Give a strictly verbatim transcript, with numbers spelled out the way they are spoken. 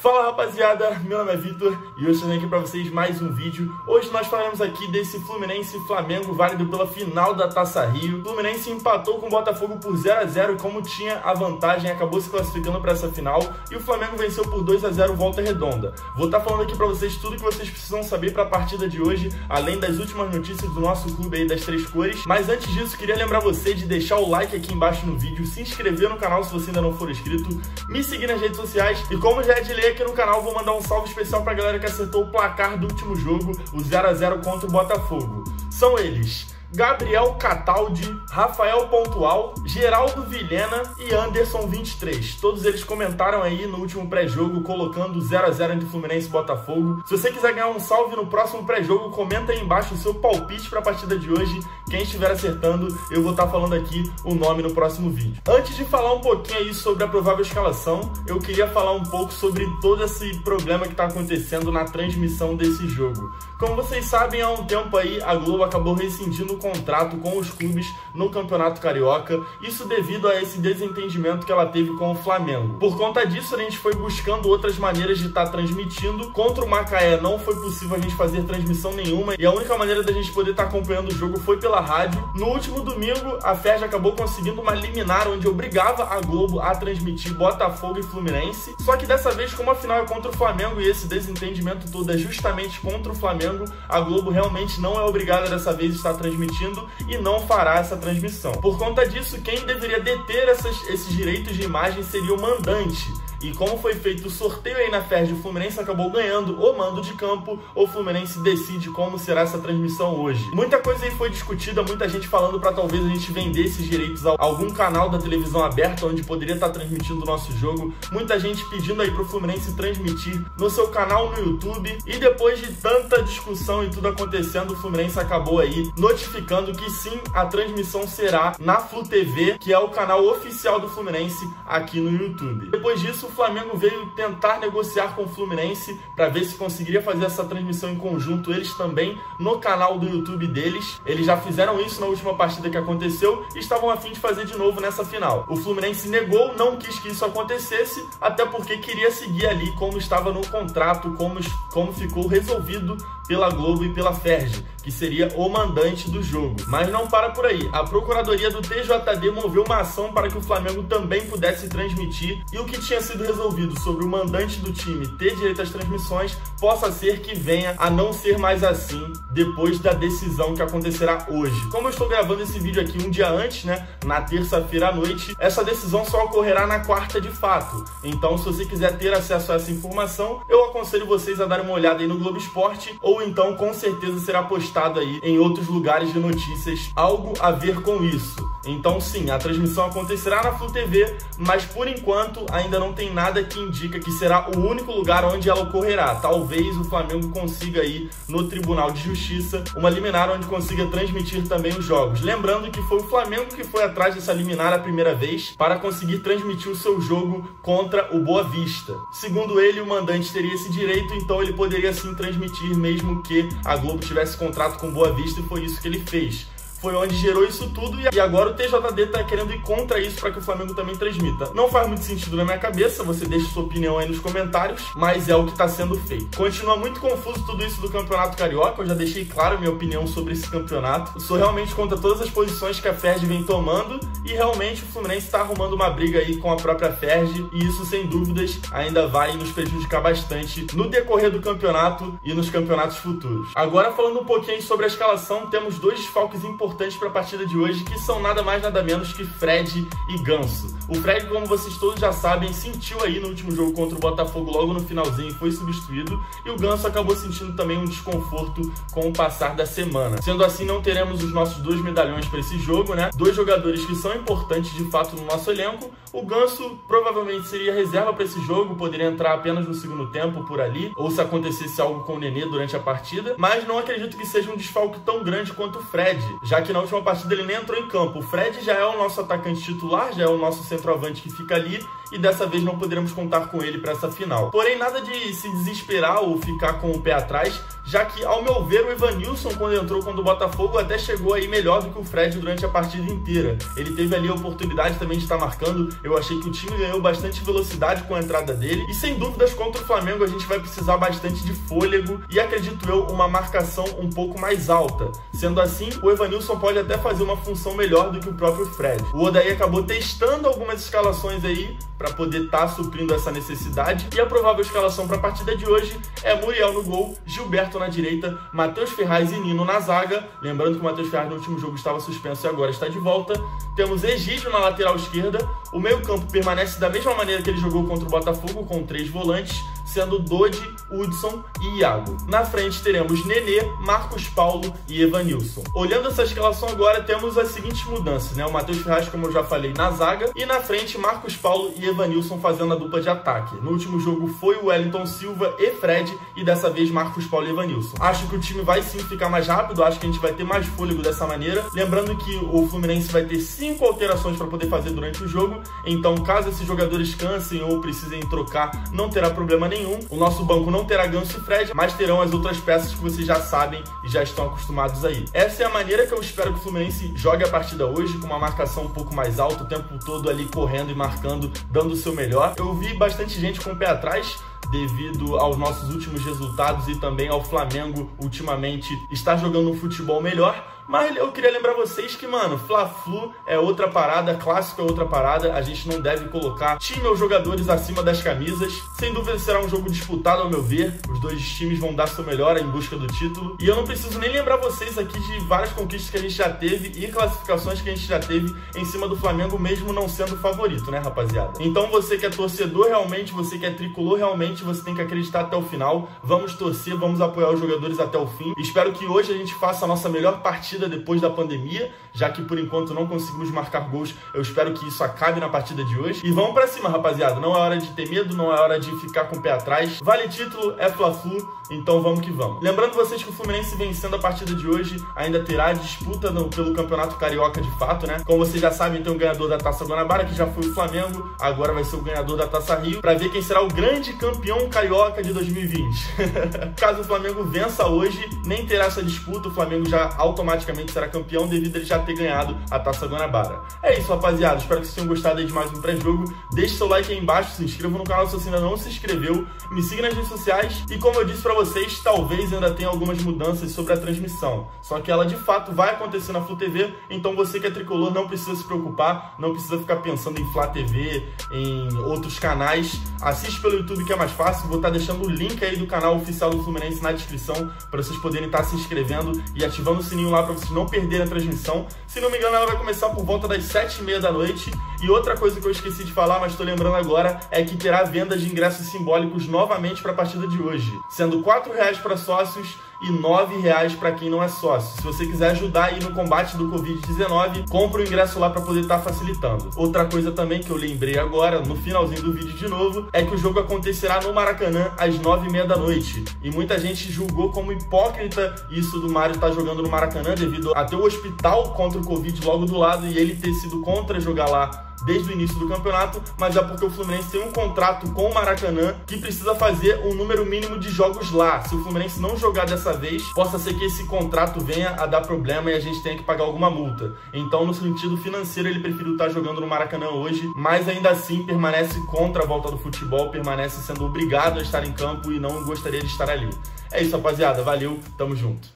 Fala rapaziada, meu nome é Vitor e hoje estou aqui para vocês mais um vídeo. Hoje nós falaremos aqui desse Fluminense e Flamengo válido pela final da Taça Rio. O Fluminense empatou com o Botafogo por zero a zero, como tinha a vantagem, acabou se classificando para essa final, e o Flamengo venceu por dois a zero volta redonda. Vou estar falando aqui para vocês tudo que vocês precisam saber para a partida de hoje, além das últimas notícias do nosso clube aí das três cores. Mas antes disso, queria lembrar você de deixar o like aqui embaixo no vídeo, se inscrever no canal se você ainda não for inscrito, me seguir nas redes sociais e, como já é de lei aqui no canal, vou mandar um salve especial pra galera que acertou o placar do último jogo, o zero a zero contra o Botafogo. São eles: Gabriel Cataldi, Rafael Pontual, Geraldo Vilhena e Anderson vinte e três. Todos eles comentaram aí no último pré-jogo, colocando zero a zero entre Fluminense e Botafogo. Se você quiser ganhar um salve no próximo pré-jogo, comenta aí embaixo o seu palpite para a partida de hoje. Quem estiver acertando, eu vou estar falando aqui o nome no próximo vídeo. Antes de falar um pouquinho aí sobre a provável escalação, eu queria falar um pouco sobre todo esse problema que está acontecendo na transmissão desse jogo. Como vocês sabem, há um tempo aí a Globo acabou rescindindo o contrato com os clubes no Campeonato Carioca, isso devido a esse desentendimento que ela teve com o Flamengo. Por conta disso, a gente foi buscando outras maneiras de estar transmitindo. Contra o Macaé não foi possível a gente fazer transmissão nenhuma, e a única maneira da gente poder estar acompanhando o jogo foi pela rádio. No último domingo, a F E R J acabou conseguindo uma liminar onde obrigava a Globo a transmitir Botafogo e Fluminense, só que dessa vez, como a final é contra o Flamengo e esse desentendimento todo é justamente contra o Flamengo, a Globo realmente não é obrigada dessa vez a estar transmitindo e não fará essa transmissão. Por conta disso, quem deveria deter essas, esses direitos de imagem seria o mandante. E como foi feito o sorteio aí na F E R J, o Fluminense acabou ganhando o mando de campo. O Fluminense decide como será essa transmissão hoje. Muita coisa aí foi discutida, muita gente falando para talvez a gente vender esses direitos a algum canal da televisão aberta onde poderia estar transmitindo o nosso jogo. Muita gente pedindo aí pro Fluminense transmitir no seu canal no YouTube. E depois de tanta discussão e tudo acontecendo, o Fluminense acabou aí notificando que sim, a transmissão será na Flu T V, que é o canal oficial do Fluminense aqui no YouTube. Depois disso, o Flamengo veio tentar negociar com o Fluminense para ver se conseguiria fazer essa transmissão em conjunto, eles também, no canal do YouTube deles. Eles já fizeram isso na última partida que aconteceu e estavam a fim de fazer de novo nessa final. O Fluminense negou, não quis que isso acontecesse, até porque queria seguir ali como estava no contrato, como, como ficou resolvido pela Globo e pela F E R J, que seria o mandante do jogo. Mas não para por aí. A Procuradoria do T J D moveu uma ação para que o Flamengo também pudesse transmitir, e o que tinha sido resolvido sobre o mandante do time ter direito às transmissões possa ser que venha a não ser mais assim depois da decisão que acontecerá hoje. Como eu estou gravando esse vídeo aqui um dia antes, né, na terça-feira à noite, essa decisão só ocorrerá na quarta de fato. Então, se você quiser ter acesso a essa informação, eu aconselho vocês a darem uma olhada aí no Globo Esporte, ou então com certeza será postado aí em outros lugares de notícias algo a ver com isso. Então sim, a transmissão acontecerá na Flu T V, mas por enquanto ainda não tem nada que indica que será o único lugar onde ela ocorrerá. Talvez o Flamengo consiga aí no Tribunal de Justiça uma liminar onde consiga transmitir também os jogos. Lembrando que foi o Flamengo que foi atrás dessa liminar a primeira vez para conseguir transmitir o seu jogo contra o Boa Vista. Segundo ele, o mandante teria esse direito, então ele poderia sim transmitir mesmo que a Globo tivesse contrato com Boa Vista, e foi isso que ele fez. Foi onde gerou isso tudo, e agora o T J D tá querendo ir contra isso para que o Flamengo também transmita. Não faz muito sentido na minha cabeça, você deixa sua opinião aí nos comentários, mas é o que tá sendo feito. Continua muito confuso tudo isso do Campeonato Carioca, eu já deixei claro a minha opinião sobre esse campeonato. Eu sou realmente contra todas as posições que a F E R J vem tomando, e realmente o Fluminense tá arrumando uma briga aí com a própria F E R J, e isso sem dúvidas ainda vai nos prejudicar bastante no decorrer do campeonato e nos campeonatos futuros. Agora, falando um pouquinho sobre a escalação, temos dois desfalques importantes para a partida de hoje, que são nada mais nada menos que Fred e Ganso. O Fred, como vocês todos já sabem, sentiu aí no último jogo contra o Botafogo logo no finalzinho e foi substituído, e o Ganso acabou sentindo também um desconforto com o passar da semana. Sendo assim, não teremos os nossos dois medalhões para esse jogo, né? Dois jogadores que são importantes de fato no nosso elenco. O Ganso provavelmente seria reserva para esse jogo, poderia entrar apenas no segundo tempo por ali, ou se acontecesse algo com o Nenê durante a partida, mas não acredito que seja um desfalque tão grande quanto o Fred, já que na última partida ele nem entrou em campo. O Fred já é o nosso atacante titular, já é o nosso centroavante que fica ali, e dessa vez não poderemos contar com ele para essa final. Porém, nada de se desesperar ou ficar com o pé atrás, já que, ao meu ver, o Evanilson, quando entrou contra o Botafogo, até chegou aí melhor do que o Fred durante a partida inteira. Ele teve ali a oportunidade também de estar marcando. Eu achei que o time ganhou bastante velocidade com a entrada dele. E sem dúvidas, contra o Flamengo, a gente vai precisar bastante de fôlego e, acredito eu, uma marcação um pouco mais alta. Sendo assim, o Evanilson pode até fazer uma função melhor do que o próprio Fred. O Odaí acabou testando algumas escalações aí para poder estar tá suprindo essa necessidade. E a provável escalação para a partida de hoje é Muriel no gol, Gilberto na direita, Matheus Ferraz e Nino na zaga. Lembrando que o Matheus Ferraz no último jogo estava suspenso e agora está de volta. Temos Egídio na lateral esquerda. O meio-campo permanece da mesma maneira que ele jogou contra o Botafogo, com três volantes, sendo Dodi, Hudson e Iago. Na frente teremos Nenê, Marcos Paulo e Evanilson. Olhando essa escalação agora, temos as seguintes mudanças, né? O Matheus Ferraz, como eu já falei, na zaga, e na frente Marcos Paulo e Evanilson fazendo a dupla de ataque. No último jogo foi o Wellington Silva e Fred, e dessa vez Marcos Paulo e Evanilson. Acho que o time vai sim ficar mais rápido, acho que a gente vai ter mais fôlego dessa maneira. Lembrando que o Fluminense vai ter cinco alterações para poder fazer durante o jogo, então caso esses jogadores cansem ou precisem trocar, não terá problema nenhum. O nosso banco não terá Ganso e Fred, mas terão as outras peças que vocês já sabem e já estão acostumados aí. Essa é a maneira que eu espero que o Fluminense jogue a partida hoje, com uma marcação um pouco mais alta, o tempo todo ali correndo e marcando, dando o seu melhor. Eu vi bastante gente com o pé atrás, devido aos nossos últimos resultados e também ao Flamengo ultimamente estar jogando um futebol melhor. Mas eu queria lembrar vocês que, mano, Fla-Flu é outra parada, clássico é outra parada. A gente não deve colocar time ou jogadores acima das camisas. Sem dúvida será um jogo disputado, ao meu ver. Os dois times vão dar seu melhor em busca do título. E eu não preciso nem lembrar vocês aqui de várias conquistas que a gente já teve e classificações que a gente já teve em cima do Flamengo, mesmo não sendo o favorito, né, rapaziada? Então você que é torcedor realmente, você que é tricolor realmente, você tem que acreditar até o final. Vamos torcer, vamos apoiar os jogadores até o fim. Espero que hoje a gente faça a nossa melhor partida depois da pandemia, já que por enquanto não conseguimos marcar gols. Eu espero que isso acabe na partida de hoje. E vamos pra cima, rapaziada. Não é hora de ter medo, não é hora de ficar com o pé atrás. Vale título, é Fla-Flu, então vamos que vamos. Lembrando vocês que o Fluminense vencendo a partida de hoje ainda terá disputa no, pelo Campeonato Carioca de fato, né? Como vocês já sabem, tem o ganhador da Taça Guanabara, que já foi o Flamengo, agora vai ser o ganhador da Taça Rio, pra ver quem será o grande campeão carioca de dois mil e vinte. Caso o Flamengo vença hoje, nem terá essa disputa, o Flamengo já automaticamente será campeão devido a ele já ter ganhado a Taça Guanabara. É isso, rapaziada. Espero que vocês tenham gostado aí de mais um pré-jogo. Deixe seu like aí embaixo, se inscreva no canal se você ainda não se inscreveu, me siga nas redes sociais e, como eu disse pra vocês, talvez ainda tenha algumas mudanças sobre a transmissão. Só que ela de fato vai acontecer na Flu T V, então você que é tricolor não precisa se preocupar, não precisa ficar pensando em Flá T V, em outros canais. Assiste pelo YouTube que é mais fácil. Vou estar deixando o link aí do canal oficial do Fluminense na descrição para vocês poderem estar se inscrevendo e ativando o sininho lá para vocês não perderem a transmissão. Se não me engano, ela vai começar por volta das sete e meia da noite. E outra coisa que eu esqueci de falar, mas estou lembrando agora, é que terá venda de ingressos simbólicos novamente para a partida de hoje, sendo quatro reais para sócios e nove reais para quem não é sócio. Se você quiser ajudar aí no combate do Covid dezenove, compra o ingresso lá para poder estar facilitando. Outra coisa também que eu lembrei agora, no finalzinho do vídeo de novo, é que o jogo acontecerá no Maracanã às nove e meia da noite. E muita gente julgou como hipócrita isso do Mário estar jogando no Maracanã devido a ter o hospital contra o Covid logo do lado e ele ter sido contra jogar lá desde o início do campeonato, mas é porque o Fluminense tem um contrato com o Maracanã que precisa fazer um número mínimo de jogos lá. Se o Fluminense não jogar dessa vez, possa ser que esse contrato venha a dar problema e a gente tenha que pagar alguma multa. Então, no sentido financeiro, ele preferiu estar jogando no Maracanã hoje, mas ainda assim permanece contra a volta do futebol, permanece sendo obrigado a estar em campo e não gostaria de estar ali. É isso, rapaziada. Valeu, tamo junto.